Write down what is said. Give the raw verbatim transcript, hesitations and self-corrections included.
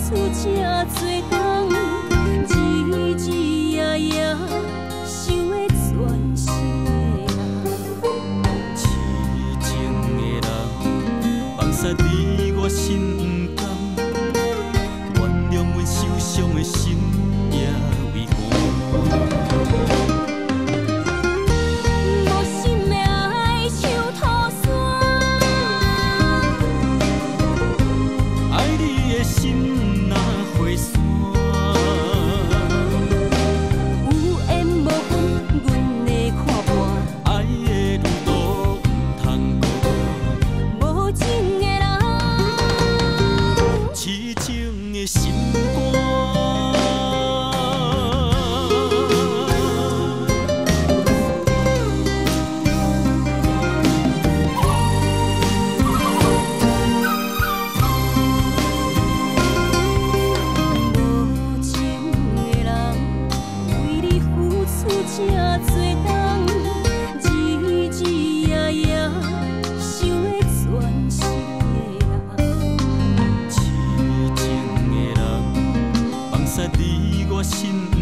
出这多冬，日日夜夜想的全是个人。 痴情的人，放煞伫我心不甘，原谅阮受伤的心也为寒。 无心的爱像土山， 爱你的心若火山， 有缘无分，阮的看破。 爱的路途不通过。 无情的人， 痴情的心肝。 无情的人，为你付出这多冬，日日夜夜想的全是个人。 痴情的人，放煞伫我心